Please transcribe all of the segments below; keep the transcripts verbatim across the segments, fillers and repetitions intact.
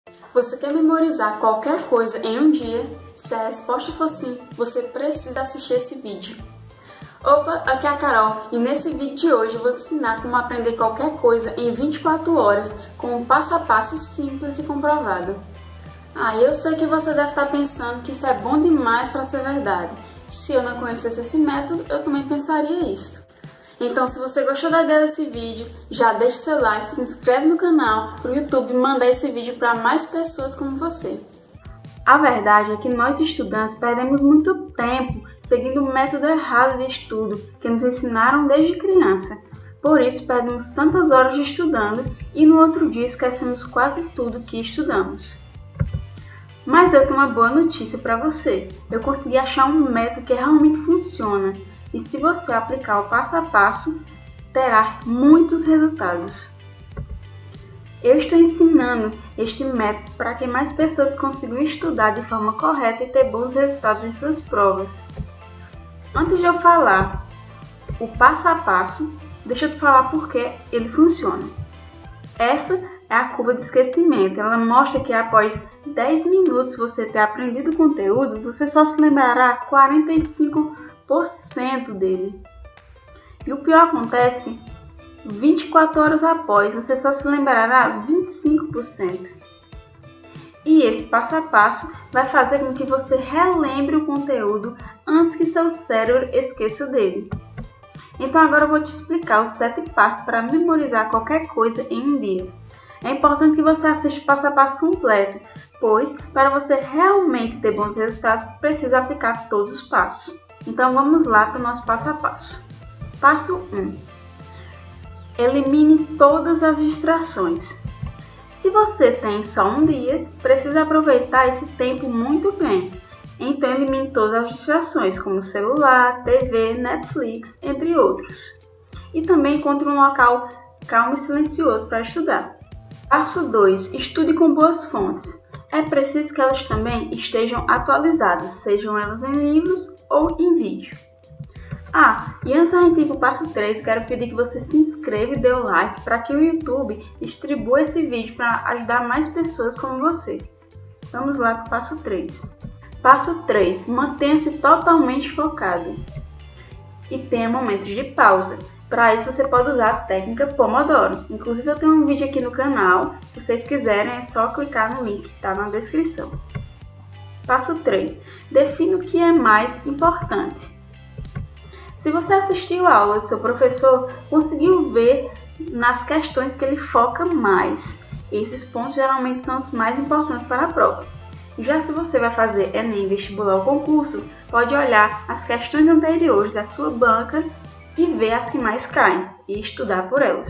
Você quer memorizar qualquer coisa em um dia? Se a resposta for sim, você precisa assistir esse vídeo. Opa, aqui é a Carol e nesse vídeo de hoje eu vou te ensinar como aprender qualquer coisa em vinte e quatro horas com um passo a passo simples e comprovado. Ah, eu sei que você deve estar pensando que isso é bom demais para ser verdade. Se eu não conhecesse esse método, eu também pensaria isso. Então, se você gostou da ideia desse vídeo, já deixa seu like, se inscreve no canal para o YouTube mandar esse vídeo para mais pessoas como você. A verdade é que nós estudantes perdemos muito tempo seguindo o método errado de estudo que nos ensinaram desde criança. Por isso, perdemos tantas horas de estudando e no outro dia esquecemos quase tudo que estudamos. Mas eu tenho uma boa notícia para você. Eu consegui achar um método que realmente funciona. E se você aplicar o passo a passo, terá muitos resultados. Eu estou ensinando este método para que mais pessoas consigam estudar de forma correta e ter bons resultados em suas provas. Antes de eu falar o passo a passo, deixa eu te falar por que ele funciona. Essa é a curva de esquecimento. Ela mostra que após dez minutos você ter aprendido o conteúdo, você só se lembrará quarenta e cinco por cento dele. E o pior acontece vinte e quatro horas após, você só se lembrará vinte e cinco por cento. E esse passo a passo vai fazer com que você relembre o conteúdo antes que seu cérebro esqueça dele. Então agora eu vou te explicar os sete passos para memorizar qualquer coisa em um dia. É importante que você assista o passo a passo completo, pois para você realmente ter bons resultados, precisa aplicar todos os passos. Então vamos lá para o nosso passo a passo. Passo um. Elimine todas as distrações. Se você tem só um dia, precisa aproveitar esse tempo muito bem. Então elimine todas as distrações, como celular, T V, Netflix, entre outros. E também encontre um local calmo e silencioso para estudar. Passo dois. Estude com boas fontes. É preciso que elas também estejam atualizadas, sejam elas em livros ou em vídeo. Ah, e antes da gente ir para o passo três, quero pedir que você se inscreva e dê o like para que o YouTube distribua esse vídeo para ajudar mais pessoas como você. Vamos lá para o passo três. Passo três. Mantenha-se totalmente focado e tenha momentos de pausa. Para isso você pode usar a técnica Pomodoro. Inclusive eu tenho um vídeo aqui no canal, se vocês quiserem é só clicar no link que está na descrição. Passo três. Defina o que é mais importante. Se você assistiu a aula do seu professor, conseguiu ver nas questões que ele foca mais. Esses pontos geralmente são os mais importantes para a prova. Já se você vai fazer Enem, vestibular ou concurso, pode olhar as questões anteriores da sua banca e ver as que mais caem e estudar por elas.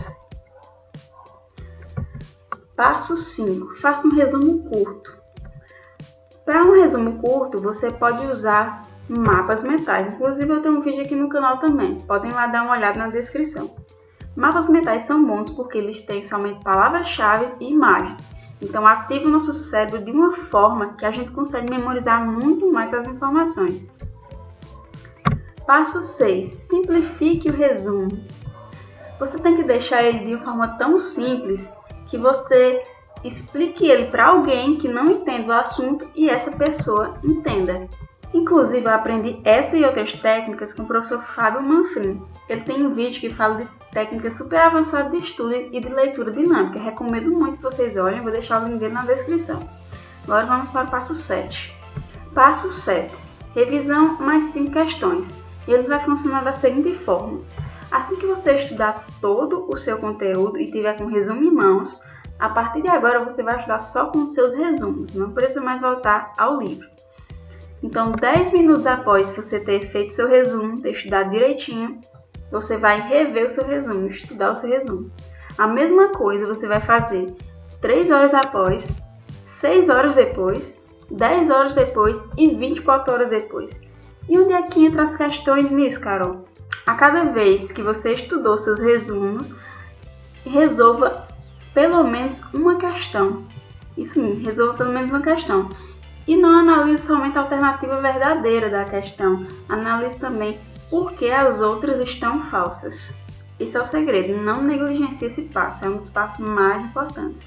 Passo cinco. Faça um resumo curto. Para um resumo curto, você pode usar mapas mentais. Inclusive eu tenho um vídeo aqui no canal também. Podem lá dar uma olhada na descrição. Mapas mentais são bons porque eles têm somente palavras-chave e imagens. Então ativa o nosso cérebro de uma forma que a gente consegue memorizar muito mais as informações. Passo seis. Simplifique o resumo. Você tem que deixar ele de uma forma tão simples que você explique ele para alguém que não entende o assunto e essa pessoa entenda. Inclusive eu aprendi essa e outras técnicas com o professor Fábio Manfrim. Ele tem um vídeo que fala de técnicas super avançadas de estudo e de leitura dinâmica. Recomendo muito que vocês olhem, vou deixar o link dele na descrição. Agora vamos para o passo sete. Passo sete. Revisão mais cinco questões. Ele vai funcionar da seguinte forma. Assim que você estudar todo o seu conteúdo e tiver com o resumo em mãos, a partir de agora você vai estudar só com os seus resumos, não precisa mais voltar ao livro. Então, dez minutos após você ter feito seu resumo, ter estudado direitinho, você vai rever o seu resumo, estudar o seu resumo. A mesma coisa você vai fazer três horas após, seis horas depois, dez horas depois e vinte e quatro horas depois. E onde é que entra as questões nisso, Carol? A cada vez que você estudou seus resumos, resolva pelo menos uma questão. Isso mesmo, resolva pelo menos uma questão. E não analise somente a alternativa verdadeira da questão, analise também por que as outras estão falsas. Esse é o segredo, não negligencie esse passo, é um dos passos mais importantes.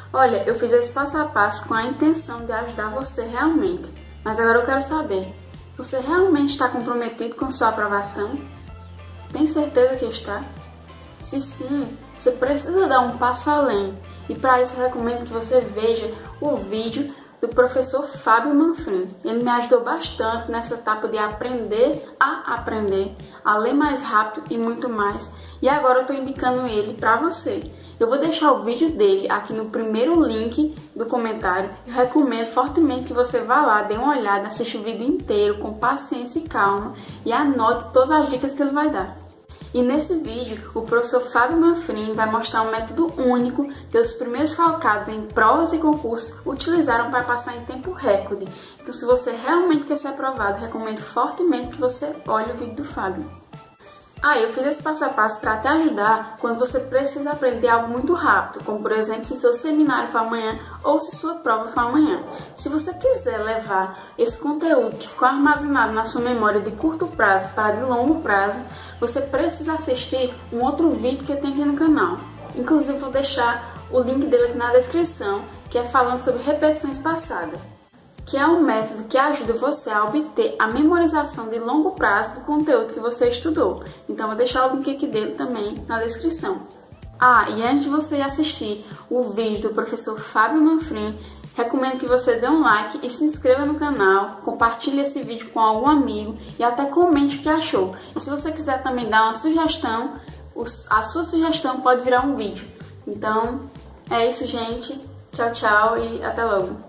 Olha, eu fiz esse passo a passo com a intenção de ajudar você realmente, mas agora eu quero saber, você realmente está comprometido com sua aprovação? Tem certeza que está? Se sim, você precisa dar um passo além, e para isso eu recomendo que você veja o vídeo do professor Fábio Manfrim. Ele me ajudou bastante nessa etapa de aprender a aprender, a ler mais rápido e muito mais. E agora eu estou indicando ele para você. Eu vou deixar o vídeo dele aqui no primeiro link do comentário. Eu recomendo fortemente que você vá lá, dê uma olhada, assista o vídeo inteiro com paciência e calma e anote todas as dicas que ele vai dar. E nesse vídeo, o professor Fábio Manfrim vai mostrar um método único que os primeiros colocados em provas e concursos utilizaram para passar em tempo recorde. Então, se você realmente quer ser aprovado, recomendo fortemente que você olhe o vídeo do Fábio. Ah, eu fiz esse passo a passo para te ajudar quando você precisa aprender algo muito rápido, como por exemplo se seu seminário for amanhã ou se sua prova for amanhã. Se você quiser levar esse conteúdo que ficou armazenado na sua memória de curto prazo para de longo prazo, você precisa assistir um outro vídeo que eu tenho aqui no canal. Inclusive vou deixar o link dele aqui na descrição, que é falando sobre repetição espaçada, que é um método que ajuda você a obter a memorização de longo prazo do conteúdo que você estudou. Então vou deixar o link aqui dele também na descrição. Ah, e antes de você assistir o vídeo do professor Fábio Manfrim, recomendo que você dê um like e se inscreva no canal, compartilhe esse vídeo com algum amigo e até comente o que achou. E se você quiser também dar uma sugestão, a sua sugestão pode virar um vídeo. Então, é isso, gente. Tchau, tchau e até logo.